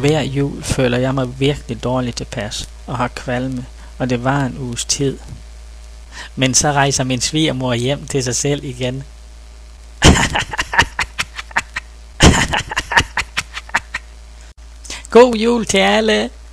Hver jul føler jeg mig virkelig dårligt tilpas og har kvalme, og det var en uges tid. Men så rejser min svigermor hjem til sig selv igen. God jul til alle!